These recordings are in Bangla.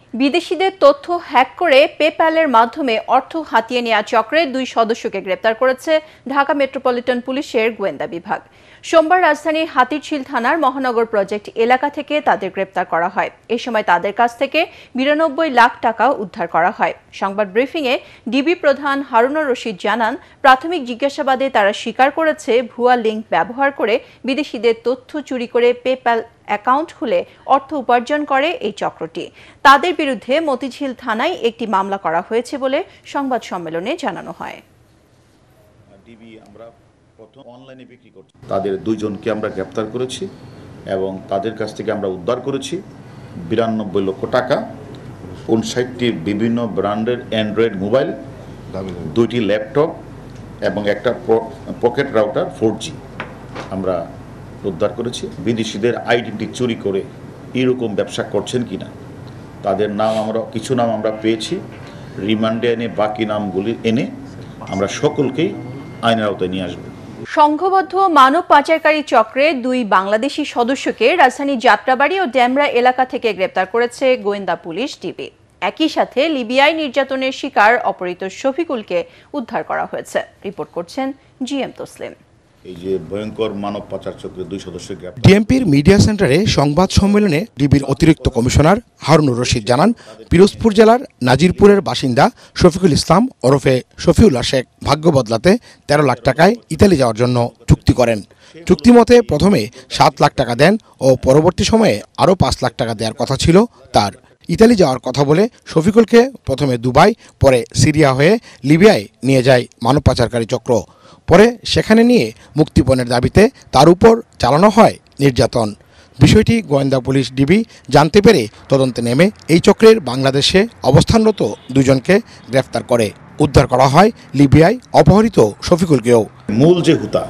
বিদেশিদের তথ্য হ্যাক করে পেপ্যালের মাধ্যমে অর্থ হাতিয়ে নেওয়া চক্রের 2 সদস্যকে গ্রেপ্তার করেছে ঢাকা মেট্রোপলিটন পুলিশের গোয়েন্দা বিভাগ। সোমবার রাজধানীর হাতিরঝিল থানার মহানগর প্রজেক্ট এলাকা থেকে তাদের গ্রেপ্তার করা হয়। এই সময় তাদের কাছ থেকে 92 লাখ টাকা উদ্ধার করা হয়। সংবাদ ব্রিফিংয়ে ডিবি প্রধান হারুনুর রশিদ জানান, প্রাথমিক জিজ্ঞাসাবাদে তারা স্বীকার করেছে ভুয়া লিঙ্ক ব্যবহার করে বিদেশিদের তথ্য চুরি করে পেপ্যাল অ্যাকাউন্ট খুলে অর্থ উপার্জন করে এই চক্রটি। তাদের বিরুদ্ধে মতিঝিল থানায় একটি মামলা করা হয়েছে বলে সংবাদ সম্মেলনে জানানো হয়। অনলাইনে বিক্রি করছে তাদের 2 জনকে আমরা গ্রেপ্তার করেছি এবং তাদের কাছ থেকে আমরা উদ্ধার করেছি 92 লক্ষ টাকা, 59টি বিভিন্ন ব্র্যান্ডের অ্যান্ড্রয়েড মোবাইল, 2টি ল্যাপটপ এবং একটা পকেট রাউটার 4G আমরা উদ্ধার করেছি। বিদেশিদের আইডেন্টি চুরি করে এরকম ব্যবসা করছেন কিনা তাদের নাম কিছু নাম আমরা পেয়েছি। রিমান্ডে এনে বাকি নামগুলি এনে আমরা সকলকেই আইনের আওতায় নিয়ে আসবো। সংঘবদ্ধ মানব পাচারকারী চক্রে 2 বাংলাদেশি সদস্যকে রাজধানীর যাত্রাবাড়ি ও ডেমরা এলাকা থেকে গ্রেপ্তার করেছে গোয়েন্দা পুলিশ ডিবি। একই সাথে লিবিয়ায় নির্যাতনের শিকার অপহৃত শফিকুলকে উদ্ধার করা হয়েছে। রিপোর্ট করছেন জিএম তসলিম। এই যে ভয়ঙ্কর মানব পাচার চক্রের 2 সদস্য গ্রেপ্তার। ডিএমপির মিডিয়া সেন্টারে সংবাদ সম্মেলনে ডিবির অতিরিক্ত কমিশনার হারুনুর রশিদ জানান, পিরোজপুর জেলার নাজিরপুরের বাসিন্দা শফিকুল ইসলাম ওরফে শফিউল্লাহ শেখ ভাগ্য বদলাতে 13 লাখ টাকায় ইতালি যাওয়ার জন্য চুক্তি করেন। চুক্তিমতে প্রথমে 7 লাখ টাকা দেন ও পরবর্তী সময়ে আরও 5 লাখ টাকা দেওয়ার কথা ছিল তার। ইতালি যাওয়ার কথা বলে শফিকুলকে প্রথমে দুবাই, পরে সিরিয়া হয়ে লিবিয়ায় নিয়ে যায় মানব পাচারকারী চক্র। পরে সেখানে নিয়ে মুক্তিপণের দাবিতে তার উপর চালানো হয় নির্যাতন। বিষয়টি গোয়েন্দা পুলিশ ডিবি জানতে পেরে তদন্তে নেমে এই চক্রের বাংলাদেশে অবস্থানরত 2 জনকে গ্রেফতার করে উদ্ধার করা হয় লিবিয়ায় অপহৃত শফিকুলকেও। মূল যে হুতা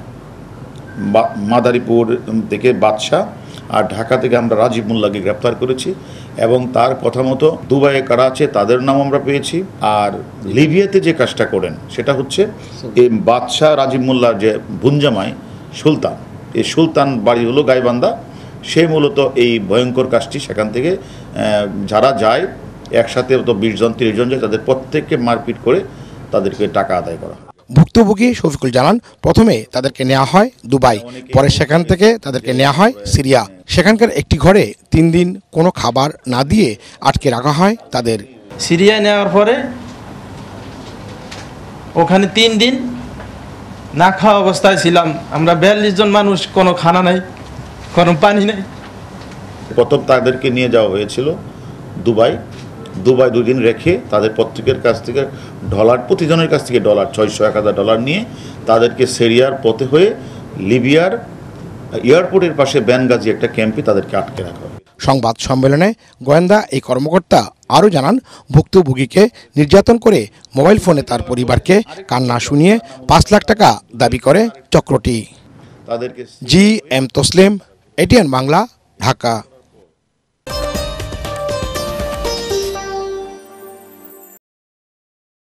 মাদারীপুর থেকে বাদশাহ আর ঢাকা থেকে আমরা রাজীব মোল্লাকে গ্রেপ্তার করেছি এবং তার কথা মতো দুবাইয়ে কারা আছে তাদের নাম আমরা পেয়েছি। আর লিবিয়াতে যে কাজটা করেন সেটা হচ্ছে এই বাদশাহ রাজীব মোল্লার যে বুনজামাই সুলতান, এই সুলতান বাড়ি হলো গাইবান্ধা। সে মূলত এই ভয়ঙ্কর কাজটি সেখান থেকে যারা যায় একসাথে তো 20 জন 30 জন যায়, তাদের প্রত্যেককে মারপিট করে তাদেরকে টাকা আদায় করা হয়। ভুক্তভোগী শফিকুল জানান, প্রথমে তাদেরকে নেওয়া হয় দুবাই, পরে সেখান থেকে তাদেরকে নেওয়া হয় সিরিয়া। সেখানকার একটি ঘরে 3 দিন কোনো খাবার না দিয়ে আটকে রাখা হয় তাদের। সিরিয়া নেওয়ার পরে ওখানে 3 দিন না খাওয়া অবস্থায় ছিলাম আমরা। 42 জন মানুষ, কোনো খানা নাই, কোনো পানি নাই। প্রথম তাদেরকে নিয়ে যাওয়া হয়েছিল দুবাই 2 দিন রেখে তাদের প্রত্যেকের কাছ থেকে প্রতিজনের কাছ থেকে $600-1000 নিয়ে তাদেরকে সিরিয়ার পথে হয়ে লিবিয়ার এয়ারপোর্টের পাশে বেনগাজি একটা ক্যাম্পে তাদেরকে আটকে রাখা হয়। সংবাদ সম্মেলনে গোয়েন্দা এই কর্মকর্তা আরও জানান, ভুক্তভোগীকে নির্যাতন করে মোবাইল ফোনে তার পরিবারকে কান্না শুনিয়ে 5 লাখ টাকা দাবি করে চক্রটি। GM Taslim, ATN Bangla, Dhaka.